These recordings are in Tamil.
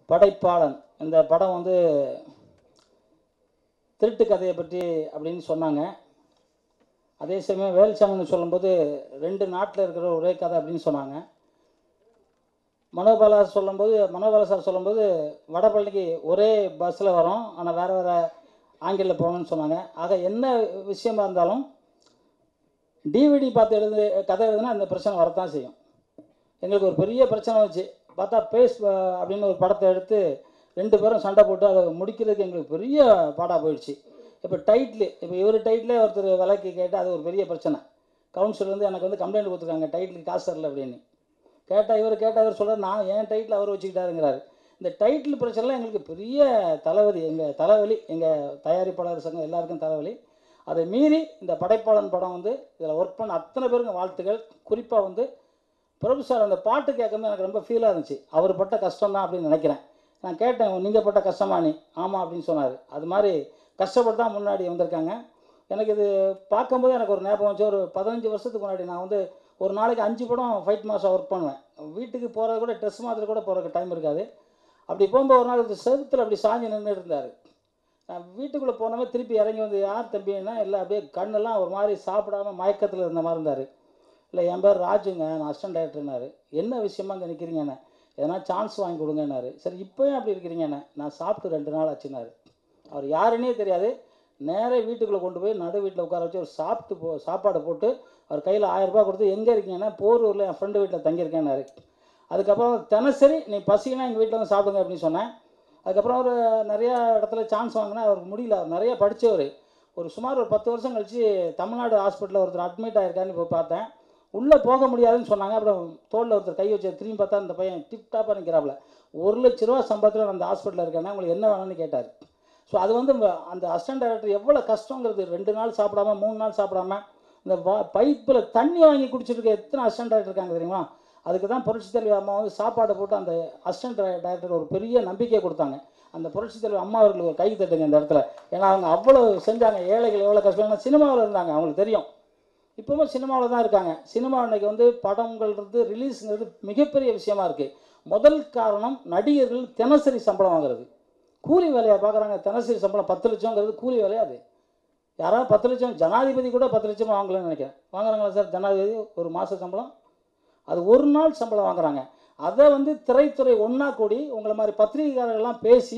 படைப்பாளன் இந்த படம் வந்து திருட்டு கதையை பற்றி அப்படின்னு சொன்னாங்க. அதே சமயம் வேல்சாமின்னு சொல்லும்போது 2 நாட்டில் இருக்கிற ஒரே கதை அப்படின்னு சொன்னாங்க. மனோபாலா சார் சொல்லும்போது வடபழனிக்கு ஒரே பஸ்ஸில் வரோம், ஆனால் வேறு வேறு ஆங்கிளில் போகணும்னு சொன்னாங்க. ஆக என்ன விஷயமா இருந்தாலும் டிவிடி பார்த்து கதை எழுதுனா இந்த பிரச்சனை வரத்தான் செய்யும். எங்களுக்கு ஒரு பெரிய பிரச்சனை வச்சு பார்த்தா பேஸ் அப்படின்னு ஒரு படத்தை எடுத்து 2 பேரும் சண்டை போட்டு அதை முடிக்கிறதுக்கு எங்களுக்கு பெரிய பாடாக போயிடுச்சு. இப்போ இவர் டைட்டிலே ஒருத்தர் விலைக்கு கேட்டு அது ஒரு பெரிய பிரச்சனை. கவுன்சிலர் எனக்கு வந்து கம்ப்ளைண்ட் கொடுத்துருக்காங்க, டைட்டிலுக்கு காசு தரல அப்படின்னு. இவர் சொல்கிறார், நான் என் டைட்டில் அவர் வச்சுக்கிட்டாருங்கிறாரு. இந்த டைட்டில் பிரச்சனைலாம் எங்களுக்கு பெரிய தலைவலி, எங்கள் தயாரிப்பாளர் சங்கம் எல்லாருக்கும் தலைவலி. அதை மீறி இந்த படைப்பாளன் படம் வந்து இதில் ஒர்க் பண்ண அத்தனை பேருங்க வாழ்த்துக்கள். குறிப்பாக வந்து பிரபு சார் அந்த பாட்டு கேட்கும்போது எனக்கு ரொம்ப ஃபீலாக இருந்துச்சு. அவர் பட்ட கஷ்டம் தான் அப்படின்னு நினைக்கிறேன். நான் கேட்டேன், நீங்கள் பட்ட கஷ்டமா நீ? ஆமாம் அப்படின்னு சொன்னார். அது மாதிரி கஷ்டப்பட்டு தான் முன்னாடி வந்திருக்காங்க. எனக்கு இது பார்க்கும்போது எனக்கு ஒரு ஞாபகம் வச்சு, ஒரு 15 வருஷத்துக்கு முன்னாடி நான் வந்து ஒரு நாளைக்கு 5 படம் ஃபைட் மாஸ்டர் ஒர்க் பண்ணுவேன். வீட்டுக்கு போகிறது கூட ட்ரெஸ் மாத்திரை கூட போகிறதுக்கு டைம் இருக்காது. அப்படி போகும்போது ஒரு நாள் செவுத்தில் அப்படி சாஞ்சி நின்று இருந்தார். நான் வீட்டுக்குள்ளே போனவே திருப்பி இறங்கி வந்து, யார் தம்பின்னா இல்லை, அப்படியே கண்ணெல்லாம் ஒரு மாதிரி சாப்பிடாமல் மயக்கத்தில் இருந்த மாதிரி இருந்தார். இல்லை, என் பேர் ராஜுங்க, நான் அசிஸ்டன்ட் டைரக்டர்னாரு. என்ன விஷயமா இங்கே நிற்கிறீங்கண்ணே? எதனா சான்ஸ் வாங்கி கொடுங்கன்னாரு. சரி, இப்போயும் அப்படி இருக்கிறீங்கண்ணே? நான் சாப்பிட்டு 2 நாள் ஆச்சுன்னாரு. அவர் யாருன்னே தெரியாது. நேராக வீட்டுக்குள்ளே கொண்டு போய் நடு வீட்டில் உட்கார வச்சு ஒரு சாப்பாடு போட்டு அவர் கையில் 1000 ரூபா கொடுத்து, எங்கே இருக்கீங்கன்னா போரூரில் என் ஃப்ரெண்டு வீட்டில் தங்கியிருக்கேன்னாரு. அதுக்கப்புறம் தினசரி நீ பசினா எங்கள் வீட்டில் வந்து சாப்பிடுங்க அப்படின்னு சொன்னேன். அதுக்கப்புறம் அவர் நிறையா இடத்துல சான்ஸ் வாங்கினா அவருக்கு முடியல. அவர் நிறையா படித்தவர். சுமார் ஒரு 10 வருஷம் கழித்து தமிழ்நாடு ஹாஸ்பிட்டலில் ஒருத்தர் அட்மிட் ஆகிருக்காருன்னு இப்போ பார்த்தேன். உள்ளே போக முடியாதுன்னு சொன்னாங்க. அப்புறம் தோளில் ஒருத்தர் கை வச்சு திரும்பி பார்த்தா அந்த பையன் டிப்டாப்பாக நிற்கிறாப்புல. 1 லட்ச ரூபா சம்பளத்தில் அந்த ஹாஸ்பிட்டலில் இருக்கேன்னா உங்களுக்கு என்ன வேணும்னு கேட்டார். ஸோ அது வந்து அந்த அசிஸ்டன்ட் டைரக்டர் எவ்வளோ கஷ்டங்கிறது. 2 நாள் சாப்பிடாம 3 நாள் சாப்பிடாம இந்த பைப்பில் தண்ணி வாங்கி குடிச்சிருக்க எத்தனை அசிஸ்டன்ட் டைரக்டர் இருக்காங்க தெரியுமா? அதுக்கு தான் புரட்சித் தலைவர் அம்மா வந்து சாப்பாடு போட்டு அந்த அசிஸ்டன்ட் டைரக்டர் ஒரு பெரிய நம்பிக்கையை கொடுத்தாங்க. அந்த புரட்சித் தலைவர் அம்மா அவர்களுக்கு ஒரு கை தட்டுங்க இந்த இடத்துல. ஏன்னா அவங்க அவ்வளோ செஞ்சாங்க. ஏழைகள் எவ்வளோ கஷ்டம். ஏன்னா சினிமாவில் இருந்தாங்க, அவங்களுக்கு தெரியும். இப்போவும் சினிமாவில் தான் இருக்காங்க. சினிமா இன்றைக்கி வந்து படங்கள்ன்றது ரிலீஸுங்கிறது மிகப்பெரிய விஷயமா இருக்குது. முதல் காரணம் நடிகர்கள் தினசரி சம்பளம் வாங்குறது. கூலி வேலையாக பார்க்குறாங்க. தினசரி சம்பளம் 10 லட்சங்கிறது கூலி வேலையாது. யாராவது 10 லட்சம், ஜனாதிபதி கூட 10 லட்சமாக வாங்கலன்னு நினைக்கிறேன். வாங்குறாங்களா சார் ஜனாதிபதி ஒரு மாத சம்பளம்? அது ஒரு நாள் சம்பளம் வாங்குறாங்க. அதை வந்து திரைத்துறை ஒன்றா கூடி உங்களை மாதிரி பத்திரிகைக்காரர்கள்லாம் பேசி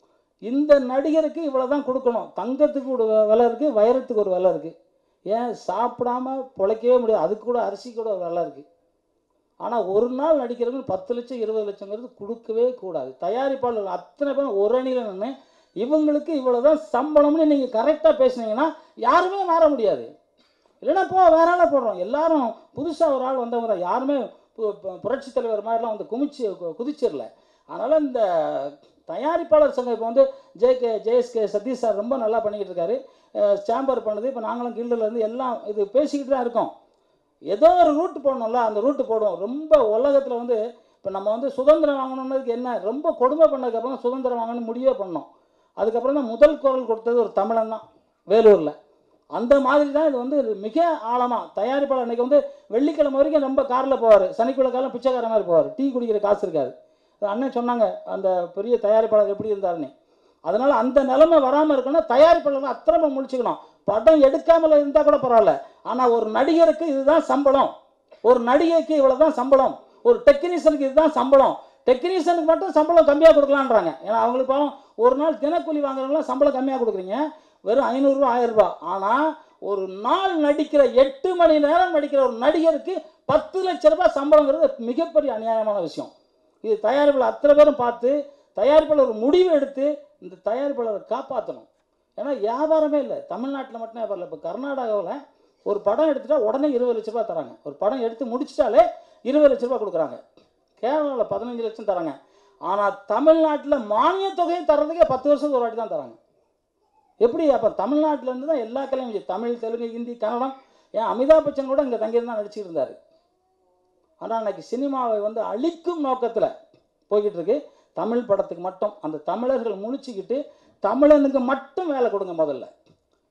இந்த நடிகருக்கு இவ்வளோ தான் கொடுக்கணும். தங்கத்துக்கு ஒரு விலை இருக்குது, வைரத்துக்கு ஒரு விலை இருக்குது. ஏன் சாப்பிடாம பிழைக்கவே முடியாது, அதுக்கு கூட அரிசி கூட ஒரு விலை இருக்குது. ஆனால் ஒரு நாள் நடிக்கிறவங்க 10 லட்சம் 20 லட்சங்கிறது கொடுக்கவே கூடாது. தயாரிப்பாளர்கள் அத்தனை பேரும் ஒரு அணியில் நின்று இவங்களுக்கு இவ்வளோ தான் சம்பளம்னு நீங்கள் கரெக்டாக பேசுனீங்கன்னா யாருமே மாற முடியாது. இல்லைன்னா வேற ஆளாக போடுறோம். எல்லாரும் புதுசாக ஒரு ஆள் வந்தவங்க தான். யாருமே புரட்சி தலைவர் மாதிரிலாம் வந்து குதிச்சிடல. அதனால் இந்த தயாரிப்பாளர் சங்கம் இப்போ வந்து ஜேஎஸ்கே சதீஷ் சார் ரொம்ப நல்லா பண்ணிக்கிட்டு இருக்காரு. சேம்பர் பண்ணுது. இப்போ நாங்களும் கில்டுலேருந்து எல்லாம் இது பேசிக்கிட்டு தான் இருக்கோம். ஏதோ ஒரு ரூட்டு போடணும்ல, அந்த ரூட்டு போடுவோம். ரொம்ப உலகத்தில் வந்து இப்போ நம்ம வந்து சுதந்திரம் வாங்கணுன்னதுக்கு என்ன ரொம்ப கொடுமை பண்ணதுக்கப்புறம் சுதந்திரம் வாங்கணும்னு முடிவே பண்ணோம். அதுக்கப்புறம் தான் முதல் குரல் கொடுத்தது ஒரு தமிழன் தான், வேலூரில். அந்த மாதிரி தான் இது வந்து மிக ஆழமாக தயாரிப்பாளர். அன்றைக்கி வந்து வெள்ளிக்கிழமை வரைக்கும் ரொம்ப காரில் போவார், சனிக்கிழமை காலம் பிச்சைக்கார மாதிரி போவார், டீ குடிக்கிற காசு இருக்காது. அண்ணன் சொன்னாங்க அந்த பெரிய தயாரிப்பாளர் எப்படி இருந்தாருன்னு. அதனால் அந்த நிலைமை வராமல் இருக்கணும். தயாரிப்பாளர்கள் அத்தனை முழிச்சுக்கணும். படம் எடுக்காமல் இருந்தால் கூட பரவாயில்ல, ஆனால் ஒரு நடிகருக்கு இதுதான் சம்பளம், ஒரு நடிகைக்கு இவ்வளோ தான் சம்பளம், ஒரு டெக்னீஷியனுக்கு இதுதான் சம்பளம். டெக்னீஷியனுக்கு மட்டும் சம்பளம் கம்மியாக கொடுக்கலான்றாங்க. ஏன்னா அவங்களுக்கு பாவம் ஒரு நாள் தினக்கூலி வாங்குறவங்களாம் சம்பளம் கம்மியாக கொடுக்குறீங்க, வெறும் 500 ரூபா 1000 ரூபா. ஆனால் ஒரு நாள் நடிக்கிற 8 மணி நேரம் நடிக்கிற ஒரு நடிகருக்கு 10 லட்ச ரூபாய் சம்பளங்கிறது மிகப்பெரிய அநியாயமான விஷயம். இது தயாரிப்பாளர் அத்தனை பேரும் பார்த்து தயாரிப்பாளர் ஒரு முடிவு எடுத்து இந்த தயாரிப்பாளரை காப்பாற்றணும். ஏன்னா வியாபாரமே இல்லை, தமிழ்நாட்டில் மட்டும் வியாபாரம் இல்லை. இப்போ கர்நாடகாவில் ஒரு படம் எடுத்துட்டா உடனே 20 லட்ச ரூபா தராங்க. ஒரு படம் எடுத்து முடிச்சிட்டாலே 20 லட்ச ரூபா கொடுக்குறாங்க. கேரளாவில் 15 லட்சம் தராங்க. ஆனால் தமிழ்நாட்டில் மானிய தொகையை தர்றதுக்கே 10 வருஷத்துக்கு ஒரு வாட்டி தான் தராங்க. எப்படி? அப்போ தமிழ்நாட்டிலேருந்து தான் எல்லா கலையும் தமிழ், தெலுங்கு, ஹிந்தி, கன்னடம். ஏன் அமிதாப் பச்சன் கூட இங்கே தங்கியிருந்தான் நடிச்சுட்டு இருந்தார். ஆனால் அன்றைக்கி சினிமாவை வந்து அழிக்கும் நோக்கத்தில் போய்கிட்டு இருக்கு. தமிழ் படத்துக்கு மட்டும் அந்த தமிழர்கள் முழிச்சுக்கிட்டு தமிழனுக்கு மட்டும் வேலை கொடுங்க. முதல்ல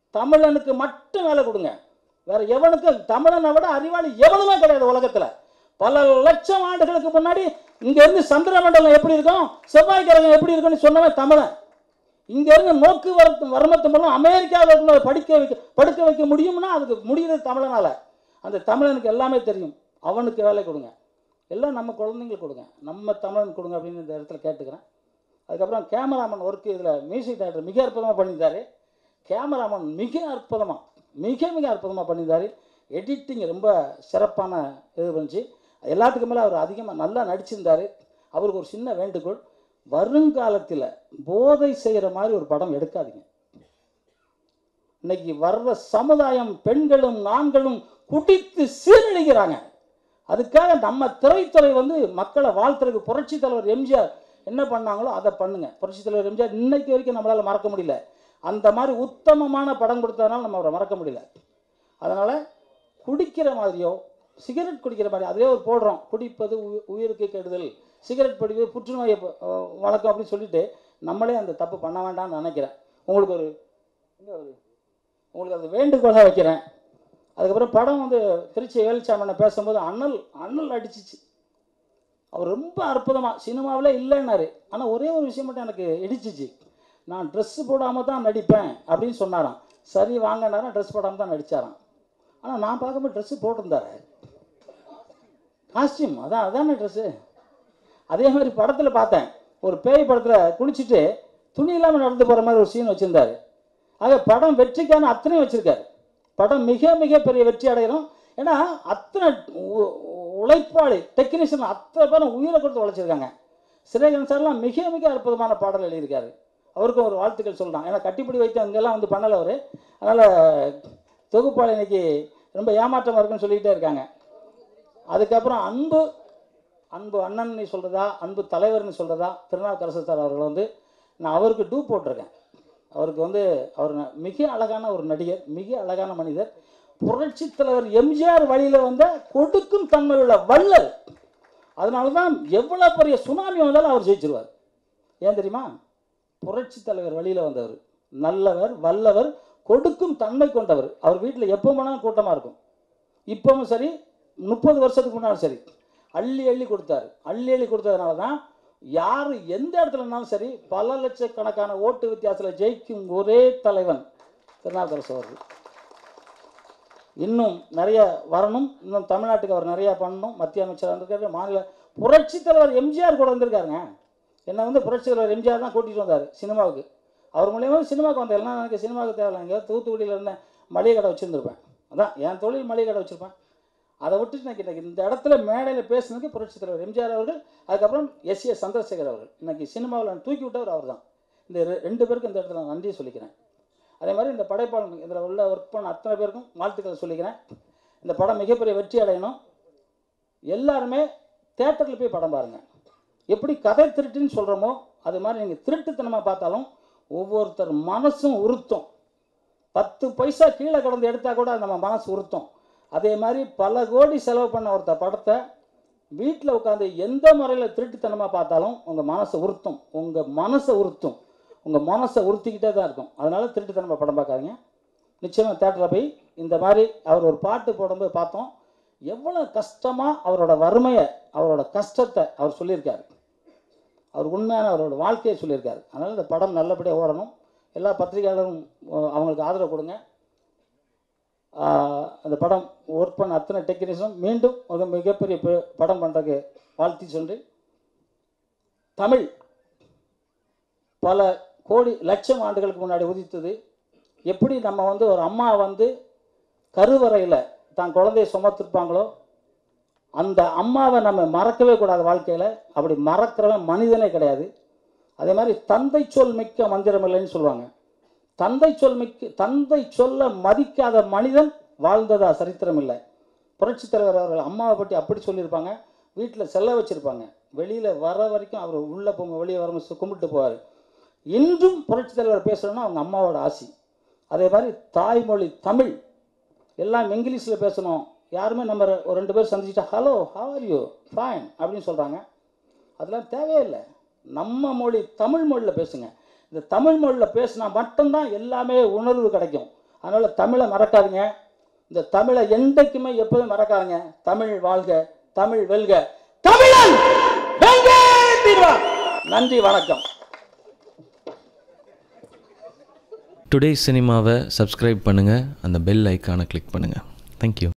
தமிழனுக்கு மட்டும் வேலை கொடுங்க. வேற எவனுக்கும் தமிழனை விட அறிவாளி எவனுமே கிடையாது உலகத்தில். பல லட்சம் ஆண்டுகளுக்கு முன்னாடி இங்கேருந்து சந்திரமண்டலம் எப்படி இருக்கும், செவ்வாய் கிரகம் எப்படி இருக்குன்னு சொன்னவன் தமிழன். இங்கேருந்து நோக்கு வர்மத்து மூலம் அமெரிக்காவில் படுக்க வைக்க முடியும்னா அதுக்கு முடிகிறது தமிழனால். அந்த தமிழனுக்கு எல்லாமே தெரியும். அவனுக்கு வேலை கொடுங்க, எல்லாம் நம்ம குழந்தைங்களுக்கு கொடுங்க, நம்ம தமிழன் கொடுங்க அப்படின்னு இந்த இடத்துல கேட்டுக்கிறேன். அதுக்கப்புறம் கேமராமேன் ஒர்க்கு இதில் மியூசிக் டைரக்டர் மிக அற்புதமாக பண்ணியிருந்தார். கேமராமேன் மிக அற்புதமாக பண்ணியிருந்தார். எடிட்டிங் ரொம்ப சிறப்பான இது பண்ணிச்சு. எல்லாத்துக்கு மேலே அவர் அதிகமாக நல்லா நடிச்சிருந்தார். அவருக்கு ஒரு சின்ன வேண்டுகோள், வருங்காலத்தில் போதை செய்கிற மாதிரி ஒரு படம் எடுக்காதீங்க. இன்னைக்கு வர்ற சமுதாயம் பெண்களும் ஆண்களும் குடித்து சீரழிகிறாங்க. அதுக்காக நம்ம திரைத்துறை மக்களை வாழ்த்துறதுக்கு புரட்சி தலைவர் எம்ஜிஆர் என்ன பண்ணாங்களோ அதை பண்ணுங்க. புரட்சி தலைவர் எம்ஜிஆர் இன்னைக்கு வரைக்கும் நம்மளால் மறக்க முடியல. அந்த மாதிரி உத்தமமான படம் கொடுத்ததுனால நம்ம அவரை மறக்க முடியல. அதனால் குடிக்கிற மாதிரியோ சிகரெட் குடிக்கிற மாதிரி அதிலே ஒரு போடுறோம், குடிப்பது உயிருக்கு கெடுதல், சிகரெட் பிடிப்பது புற்றுநோயை வளர்க்கும் அப்படின்னு சொல்லிட்டு நம்மளே அந்த தப்பு பண்ண வேண்டாம்னு நினைக்கிறேன். உங்களுக்கு அது வேண்டுகோளாக வைக்கிறேன். அதுக்கப்புறம் படம் திருச்சி வேலுச்சாமனை பேசும்போது அண்ணல் அடிச்சிச்சு. அவர் ரொம்ப அற்புதமாக சினிமாவிலே இல்லைன்னாரு. ஆனால் ஒரே ஒரு விஷயம் மட்டும் எனக்கு இடிச்சிச்சு, நான் ட்ரெஸ்ஸு போடாமல் தான் நடிப்பேன் அப்படின்னு சொன்னாராம். சரி வாங்கினாராம், ட்ரெஸ் போடாமல் தான் நடித்தாராம். ஆனால் நான் பார்க்கும்போது ட்ரெஸ்ஸு போட்டிருந்தாரு, காஸ்டியூம் அதானே ட்ரெஸ்ஸு. அதே மாதிரி படத்தில் பார்த்தேன், ஒரு பேய் படத்தில் குளிச்சுட்டு துணி இல்லாமல் நடந்து போகிற மாதிரி ஒரு சீன் வச்சுருந்தார். ஆக படம் வெற்றிக்கான அத்தனையும் வச்சுருக்காரு. படம் மிக பெரிய வெற்றி அடையணும். ஏன்னா அத்தனை உழைப்பாளி டெக்னீஷியன் அத்தனை பேரும் உயிரை கொடுத்து உழைச்சிருக்காங்க. சிறேகன் சார்லாம் மிக அற்புதமான பாடல் எழுதியிருக்காரு. அவருக்கும் ஒரு வாழ்த்துக்கள் சொல்லலாம். ஏன்னா கட்டிப்பிடி வைத்து அங்கெல்லாம் பண்ணலை அவர். அதனால் தொகுப்பாளர் இன்னைக்கு ரொம்ப ஏமாற்றமாக இருக்குன்னு சொல்லிக்கிட்டே இருக்காங்க. அதுக்கப்புறம் அன்பு அண்ணன் சொல்கிறதா அன்பு தலைவர்னு சொல்கிறதா திருநாவுக்கரசர் சார் அவர்கள் நான் அவருக்கு டூ போட்டிருக்கேன். அவருக்கு அவர் மிக அழகான ஒரு நடிகர், மிக அழகான மனிதர். புரட்சி தலைவர் எம்ஜிஆர் வழியில் கொடுக்கும் தன்மை உள்ள வள்ளல். அதனால தான் எவ்வளோ பெரிய சுனாமி வந்தாலும் அவர் ஜெயிச்சிருவார். ஏன் தெரியுமா? புரட்சி தலைவர் வழியில் வந்தவர், நல்லவர், வல்லவர், கொடுக்கும் தன்மை கொண்டவர். அவர் வீட்டில் எப்போ போனாலும் கூட்டமாக இருக்கும். இப்பவும் சரி, 30 வருஷத்துக்கு முன்னாலும் சரி, அள்ளி கொடுத்தாரு. அள்ளி கொடுத்ததுனால தான் யார் எந்த இடத்துல இருந்தாலும் சரி பல லட்சக்கணக்கான ஓட்டு வித்தியாசத்தில் ஜெயிக்கும் ஒரே தலைவன் திருநாவுக்கரசு அவர்கள். இன்னும் நிறைய வரணும். இன்னும் தமிழ்நாட்டுக்கு அவர் நிறையா பண்ணணும். மத்திய அமைச்சர் வந்திருக்காரு, மாநில புரட்சி தலைவர் எம்ஜிஆர் கூட வந்திருக்காருங்க. என்ன புரட்சி தலைவர் எம்ஜிஆர் தான் கூட்டிகிட்டு வந்தார் சினிமாவுக்கு. அவர் மூலியமாக சினிமாவுக்கு வந்தார். எல்லாம் எனக்கு சினிமாவுக்கு தேவையில்லைங்க, தூத்துக்குடியில் இருந்தேன், மளிகை கடை வச்சுருந்துருப்பேன். அதான் என் தொழில் மளிகை கடை வச்சுருப்பேன். அதை விட்டுட்டு இன்னைக்கு இந்த இடத்துல மேடையில் பேசுனதுக்கு புரட்சி தலைவர் எம்ஜிஆர் அவர்கள், அதுக்கப்புறம் எஸ் சந்திரசேகர் அவர்கள். இன்னைக்கு சினிமாவில் தூக்கி விட்டவர் அவர் தான். இந்த 2 பேருக்கும் இந்த இடத்துல நான் நன்றி சொல்லிக்கிறேன். அதே மாதிரி இந்த படைப்பாளர்கள் இதில் உள்ள ஒர்க் பண்ண அத்தனை பேருக்கும் வாழ்த்துக்களை சொல்லிக்கிறேன். இந்த படம் மிகப்பெரிய வெற்றி அடையணும். எல்லாருமே தேட்டரில் போய் படம் பாருங்கள். எப்படி கதை திருட்டுன்னு சொல்கிறோமோ அது மாதிரி நீங்கள் திருட்டுத்தனமாக பார்த்தாலும் ஒவ்வொருத்தர் மனசும் உறுத்தும். 10 பைசா கீழே கடந்து எடுத்தால் கூட நம்ம மனசு உறுத்தும். அதே மாதிரி பல கோடி செலவு பண்ண ஒருத்தர் படத்தை வீட்டில் உட்காந்து எந்த முறையில் திருட்டுத்தனமாக பார்த்தாலும் உங்கள் மனசை உறுத்தும். உங்கள் மனசை உறுத்திக்கிட்டே தான் இருக்கும். அதனால் திருட்டுத்தனமாக படம் பார்க்காதீங்க. நிச்சயமாக தேட்டரில் போய் இந்த மாதிரி அவர் ஒரு பாட்டு போடும்போது பார்த்தோம், எவ்வளோ கஷ்டமாக அவரோட வறுமையை, அவரோட கஷ்டத்தை அவர் சொல்லியிருக்காரு. அவர் உண்மையான அவரோட வாழ்க்கையை சொல்லியிருக்காரு. அதனால் இந்த படம் நல்லபடியாக ஓடணும். எல்லா பத்திரிகையாளரும் அவங்களுக்கு ஆதரவு கொடுங்க. அந்த படம் ஒர்க் பண்ண அத்தனை டெக்னீஷியனும் மீண்டும் ஒரு மிகப்பெரிய படம் பண்ணுறதுக்கு வாழ்த்தி சொல்லி, தமிழ் பல கோடி லட்சம் ஆண்டுகளுக்கு முன்னாடி உதித்தது. எப்படி நம்ம ஒரு அம்மா கருவறையில் தான் குழந்தையை சுமத்திருப்பாங்களோ அந்த அம்மாவை நம்ம மறக்கவே கூடாது வாழ்க்கையில். அப்படி மறக்கிறவன் மனிதனே கிடையாது. அதே மாதிரி தந்தை சொல் மிக்க மந்திரம் இல்லைன்னு சொல்லுவாங்க. தந்தை சொல்ல மதிக்காத மனிதன் வாழ்ந்ததா சரித்திரம் இல்லை. புரட்சி தலைவர் அவர்கள் அம்மாவை பற்றி அப்படி சொல்லியிருப்பாங்க. வீட்டில் செல்ல வச்சுருப்பாங்க. வெளியில் வர வரைக்கும் அவர் உள்ளே போங்க, வெளியே வர கும்பிட்டு போவார். இன்றும் புரட்சி தலைவர் பேசணும்னா அவங்க அம்மாவோட ஆசி. அதே மாதிரி தாய்மொழி தமிழ். எல்லாம் இங்கிலீஷில் பேசணும். யாருமே நம்ம ஒரு 2 பேர் சந்திச்சுட்டா hello how are you fine அப்படின்னு சொல்கிறாங்க. அதெல்லாம் தேவையில்லை. நம்ம மொழி தமிழ் மொழியில் பேசுங்க. இந்த தமிழ் மொழியில் பேசினா மட்டும்தான் எல்லாமே உணர்வு கிடைக்கும். அதனால் தமிழை மறக்காதீங்க. இந்த தமிழை என்றைக்குமே எப்போதும் மறக்காதீங்க. தமிழ் வாழ்க, தமிழ் வெல்க, தமிழன் வெல்க தீர்வான். நன்றி, வணக்கம். டுடே சினிமாவை சப்ஸ்கிரைப் பண்ணுங்கள், அந்த பெல் ஐக்கானை கிளிக் பண்ணுங்கள். தேங்க்யூ.